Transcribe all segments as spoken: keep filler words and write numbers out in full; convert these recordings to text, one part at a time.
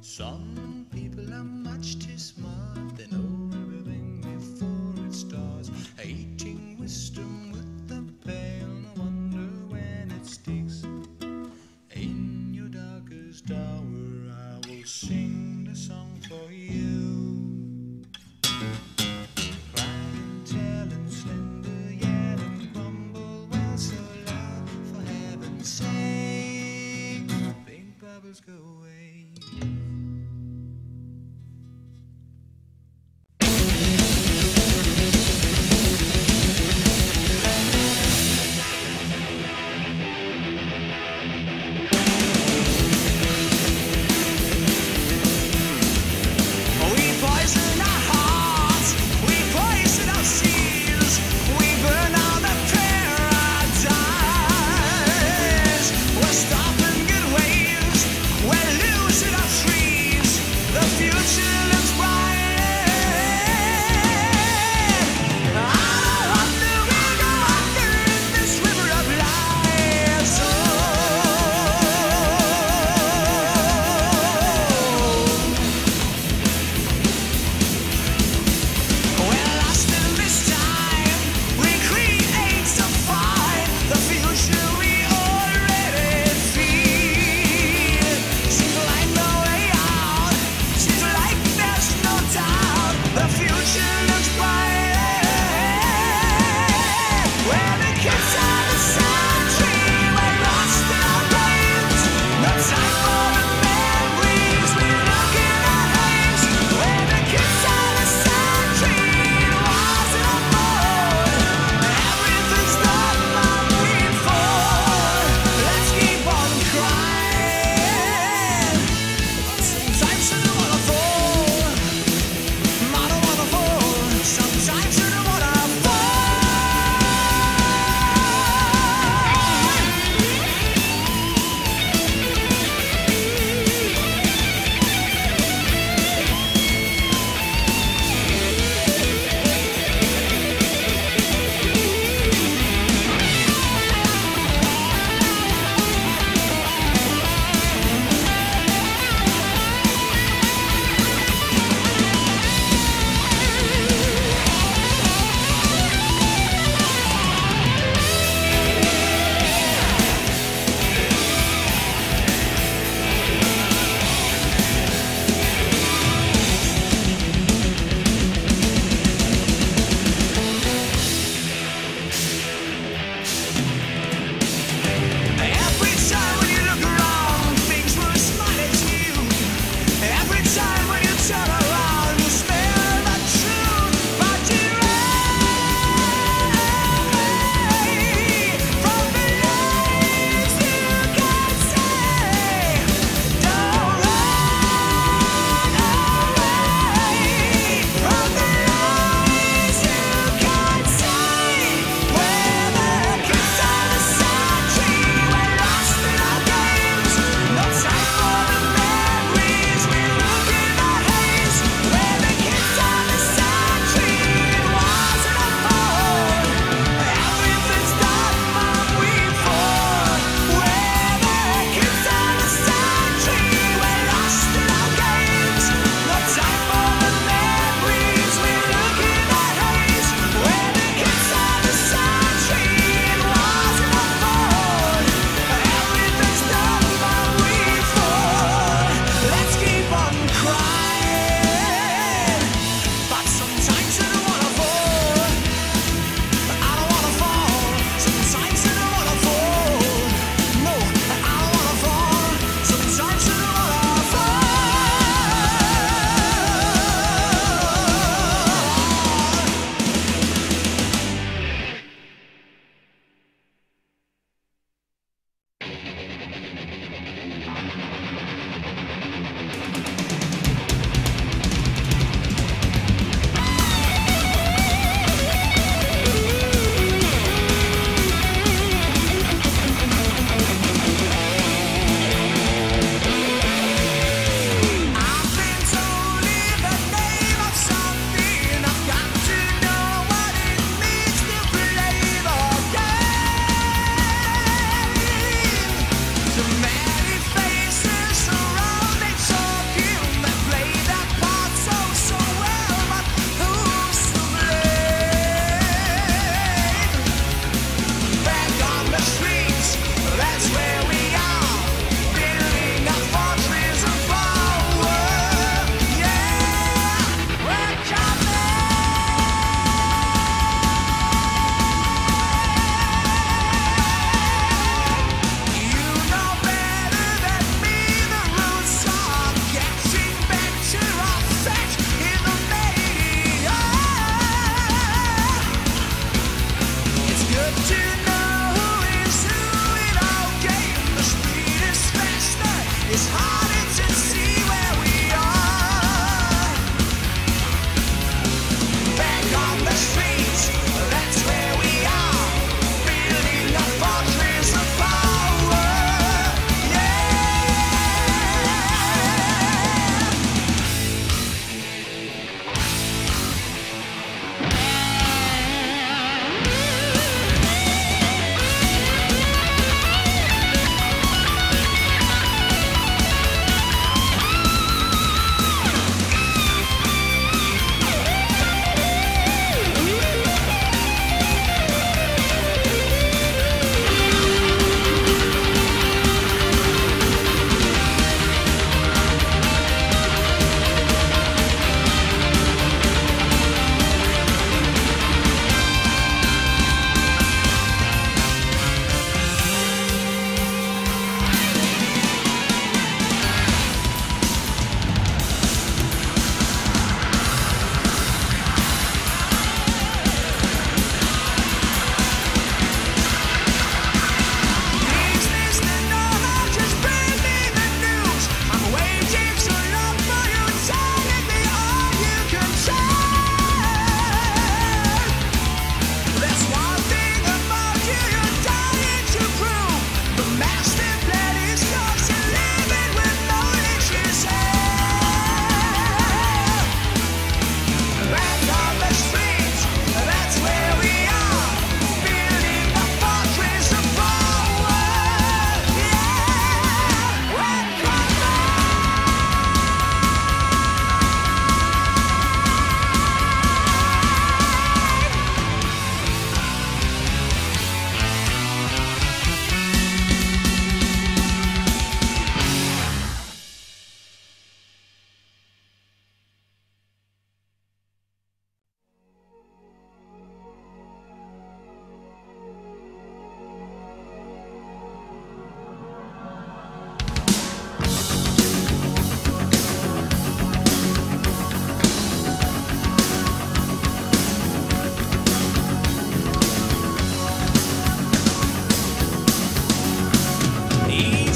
Some people are much too smart, they know everything before it starts. Eating wisdom with the pail, no wonder when it sticks. In your darkest hour I will sing the song for you. Crying, telling, slender, yet and grumble, well so loud, for heaven's sake, pink bubbles go away.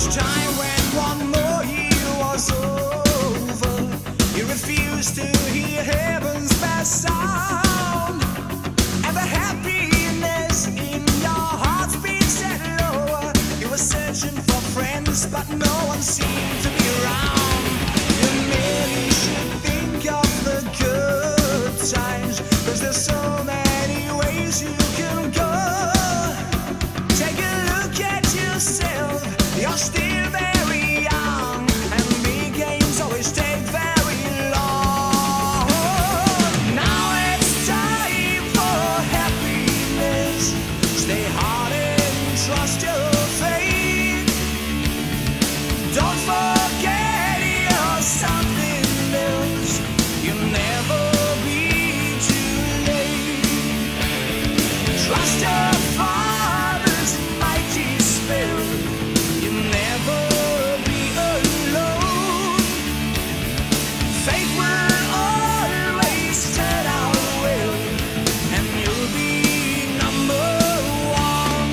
Each time when one more year was over, you refused to hear heaven's vast sound, and the happiness in your heart's beat set lower. You were searching for friends, but no one seemed to be around. You merely should think of the good times, 'cause there's so many ways you can go. Take a look at yourself, you're still very young, and big games always take very long. Now it's time for happiness. Stay hard and trust your faith. Don't forget you're something else. You'll never be too late. Trust your Father's mighty spirit. You'll never be alone. Faith will always turn out well, and you'll be number one.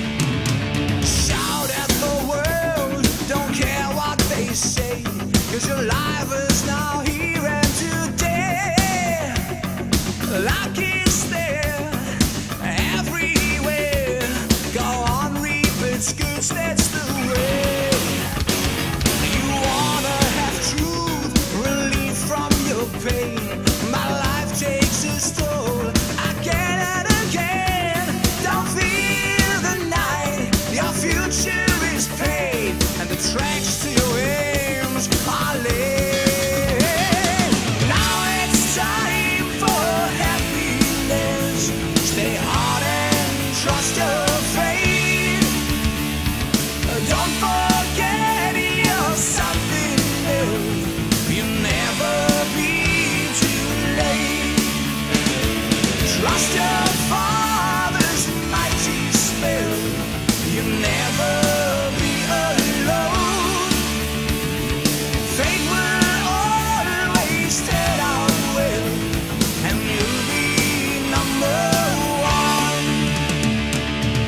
Shout at the world, don't care what they say, 'cause your life is now here and today. Luck is there everywhere. Go on, reap its goods, that's the way. You wanna have truth, relief from your pain. My life takes its toll again and again. Don't fear the night, your future is paid, and the tracks to your aims are laid. Now it's time for happiness. Stay hard and trust your faith. Don't forget you're something else. You'll never be too late. Trust your Father's mighty spirit. You'll never be alone. Fate will always turn out well, and you'll be number one.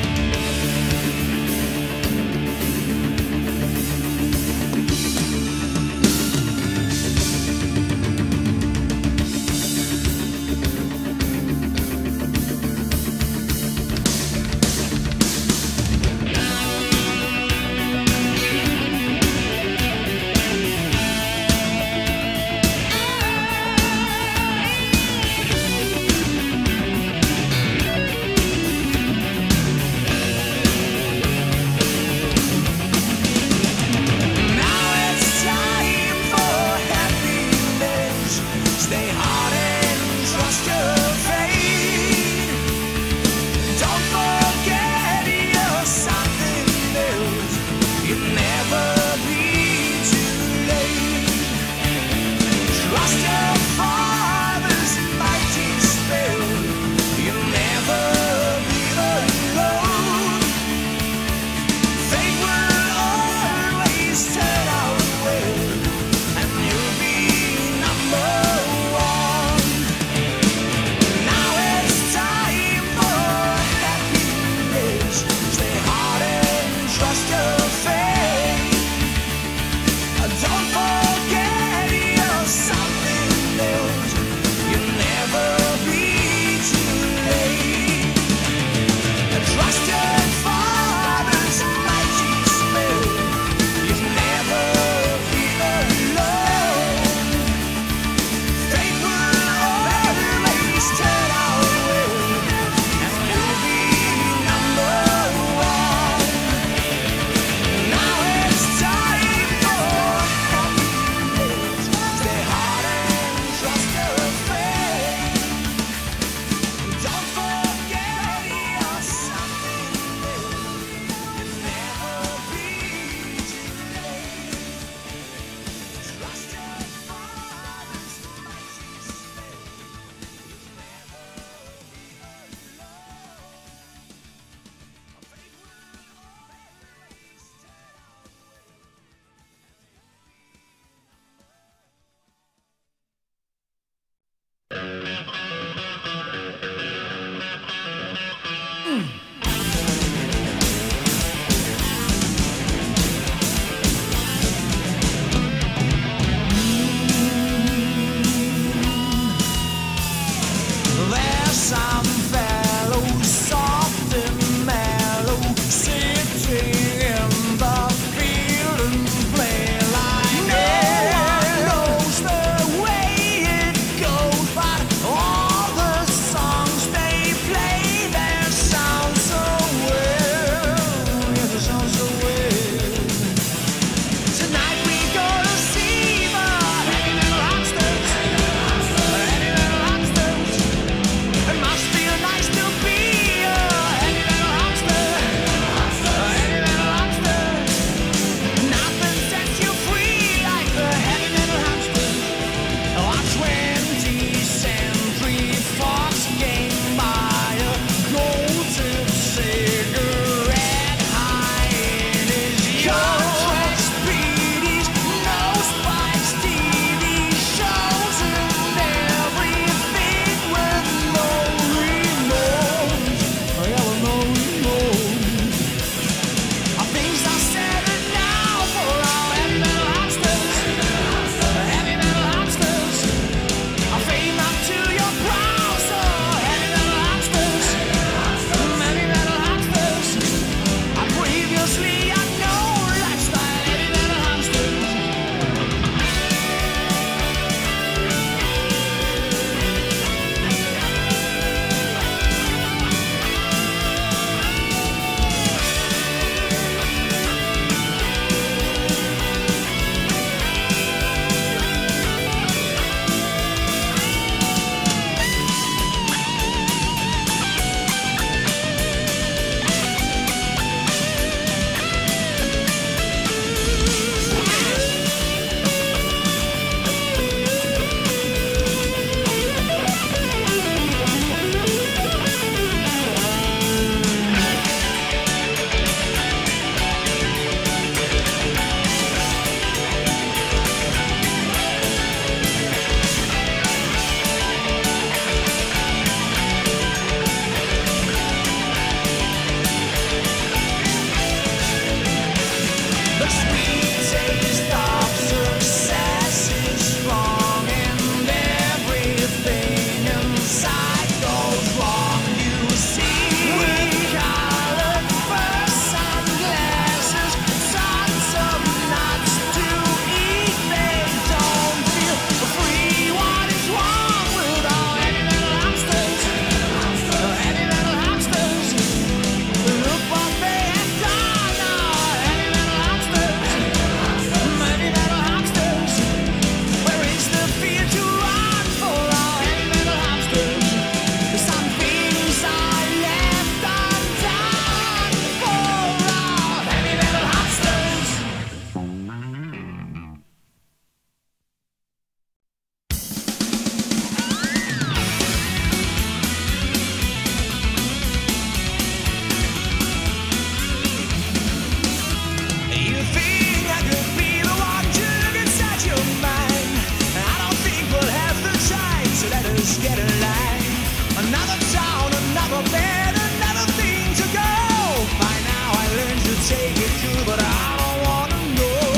cigarette high in his contract speedies, no spikes, T V shows and everything with no remorse. Yeah, with no remorse. Things are settled now for all heavy metal hamsters, heavy metal hamsters. I fame up to your brow, so heavy metal hamsters, heavy metal hamsters. I previously unknown lifestyle, heavy metal hamsters. The sweet taste of success is strong and everything inside goes wrong. You see, with colored fur, sunglasses, tons of nuts to eat. They don't feel free. What is wrong with all heavy metal hamsters? Heavy metal hamsters. Look what they have done. All heavy metal hamsters. Heavy metal hamsters. Where is the fear to run for all heavy metal hamsters? Some things are left undone for all heavy metal hamsters. You think I could be the one to look inside your mind? I don't think we'll have the time, so let us get in line. Another town, another bed, another thing to go. By now I learned to take it too, but I don't wanna know.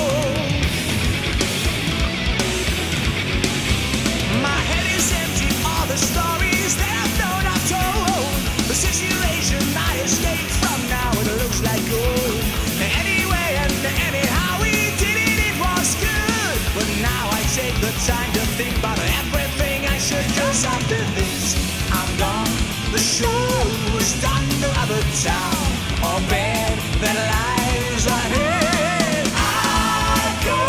My head is empty, all the stories that I've known I've told. The situation I escaped from, now it looks like gold. Anyway and anyhow we did it, it was good. But now I take the time to think about everything I should, 'cause after this I'm gone. The show is done, no other town or bed that lies ahead. I go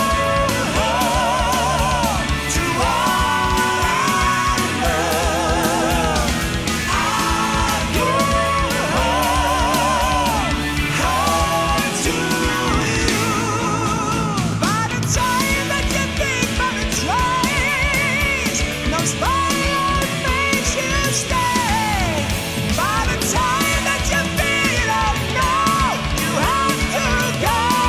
home to all I love. I go home, home to you. By the time that you think by the trains, no spire makes you stay. By the time that you feel it, no, you have to go.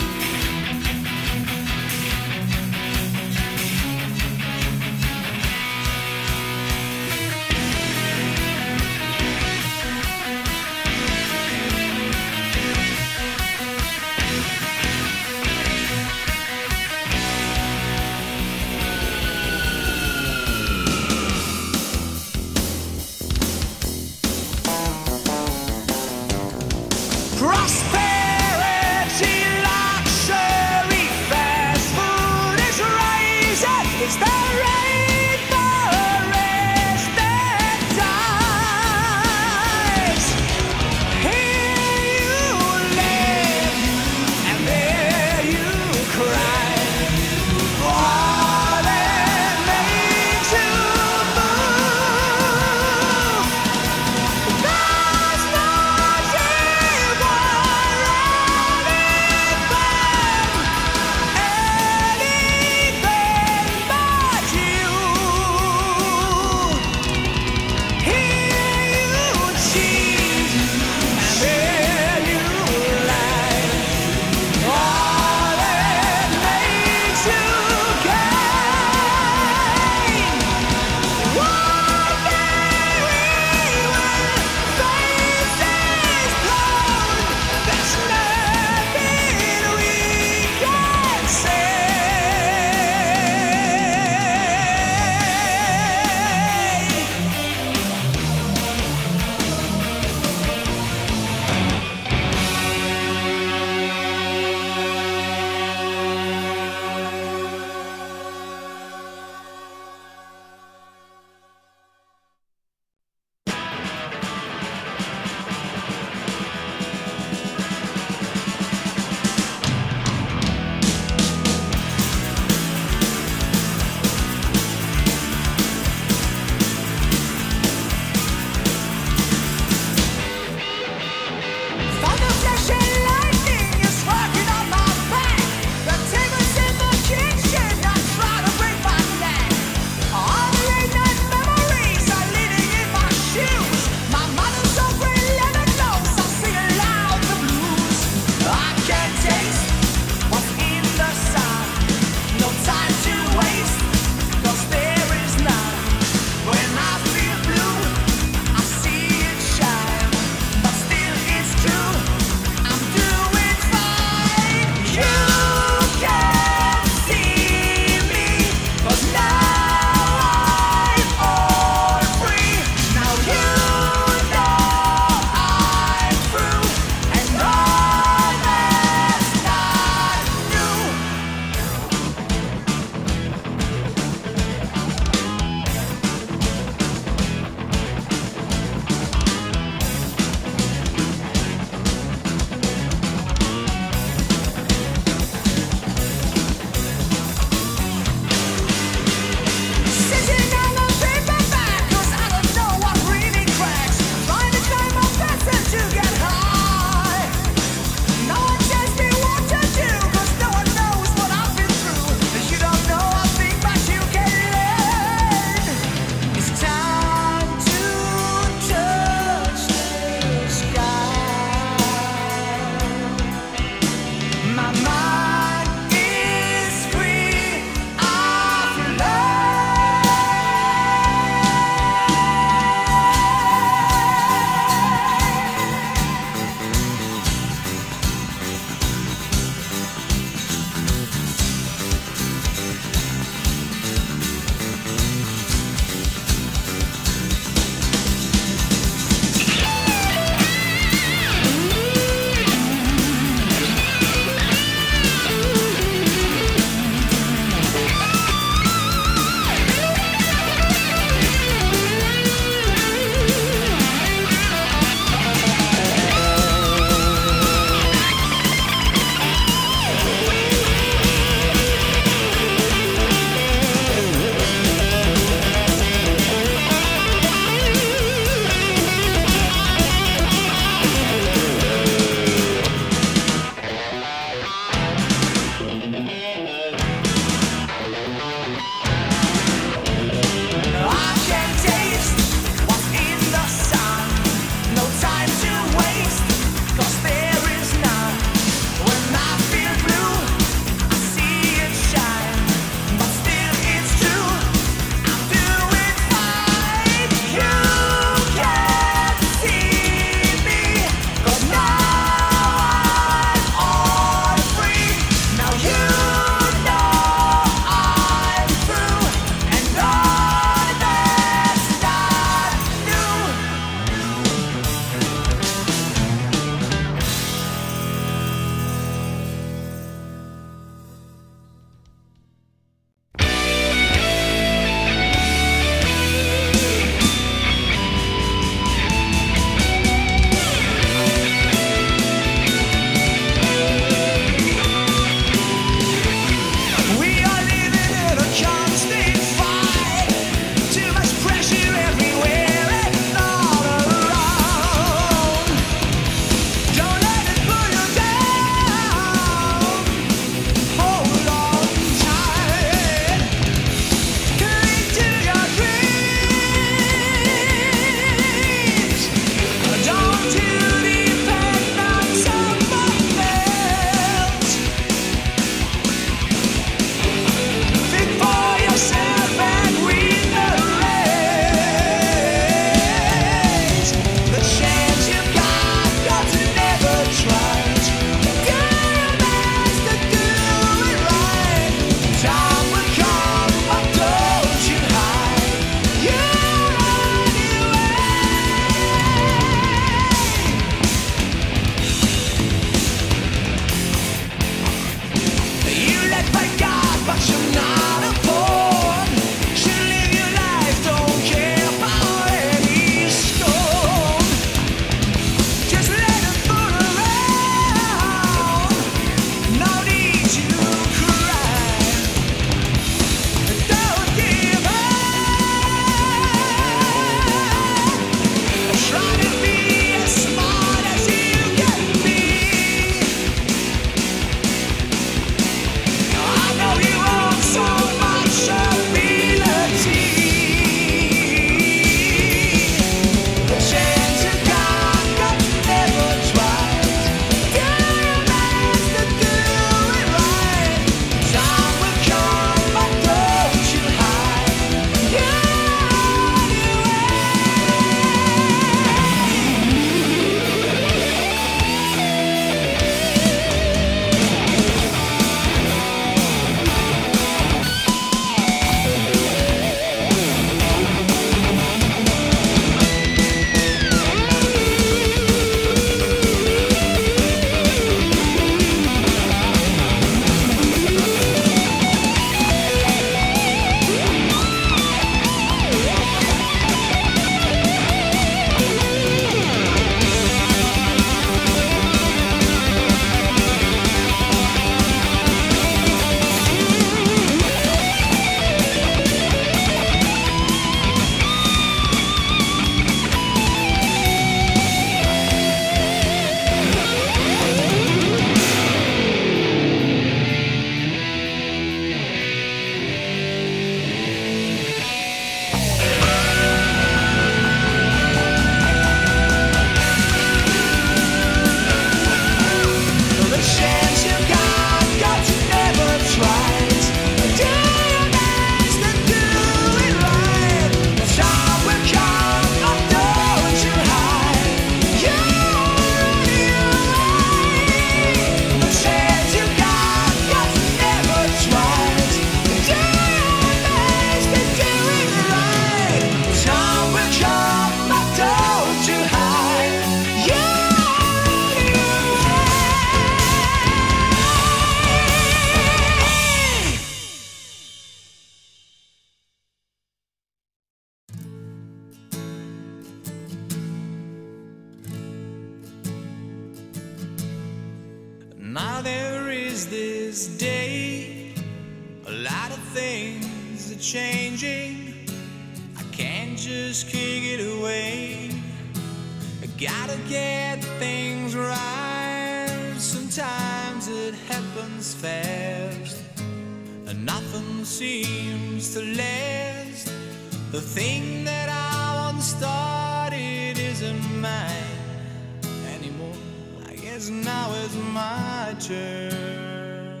Now there is this day, a lot of things are changing. I can't just kick it away. I gotta get things right. Sometimes it happens fast, and nothing seems to last. The thing that I once started isn't mine anymore. I guess now it's my turn.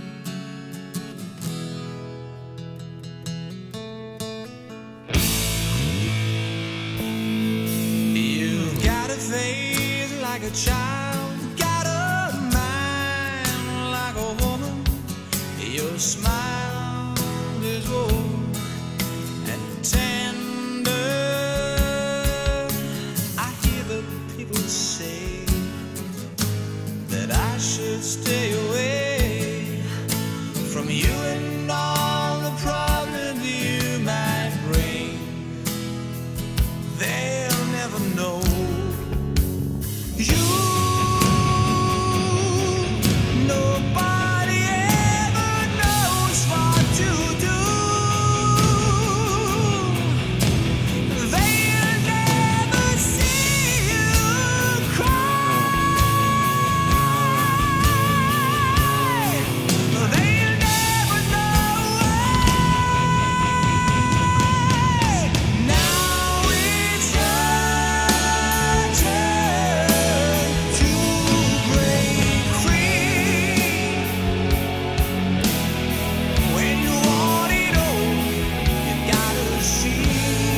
You've got a face like a child, got a mind like a woman. Your smile is warm and tender. I hear the people say that I should stay away from you and all the problems you might bring. They'll never know you. Nobody ever knows what to do. They'll never see you cry. They'll never know why. Now it's your turn to break free. When you want it all, you gotta see.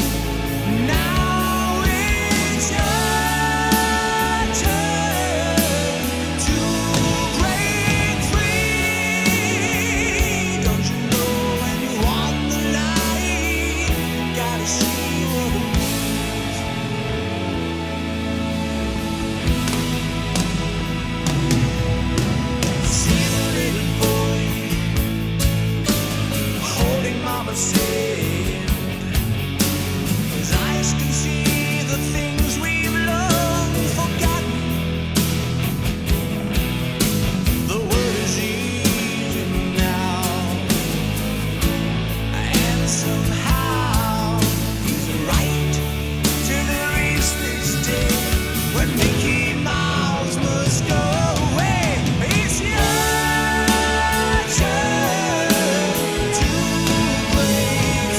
Now it's your turn to break free. Don't you know when you want the light, you gotta see what it means. See the little boy holding mama's hand. His eyes can see the things we've long forgotten. The word is easy now, and somehow he's right till there is this day when Mickey Mouse must go away. It's your turn to break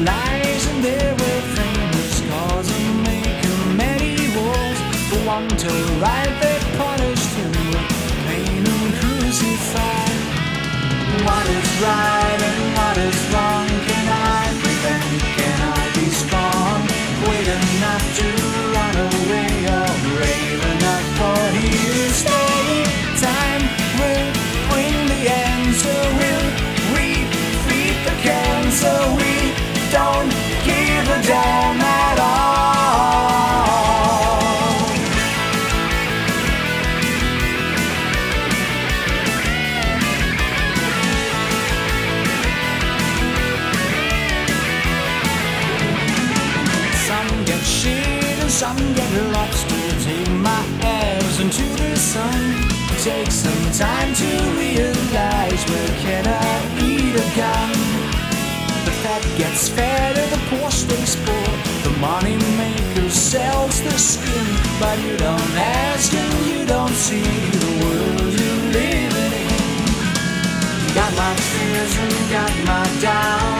lies, and there were famous cause of making many wars. For one to right, they punished him with pain and crucified. What is right and what is wrong? Can I prevent? Can I be strong? Wait enough to run away, or brave enough for here to stay? Time will bring the answer. Will we feed the cancer? We don't give a damn at all. Some get shit and some get lost to take my ass into the sun. Take some time to realize, where can I eat a gun? The fat gets fatter, the poor stays poor. The money maker sells the skin, but you don't ask and you don't see the world you're living in. Got my fears and got my doubts.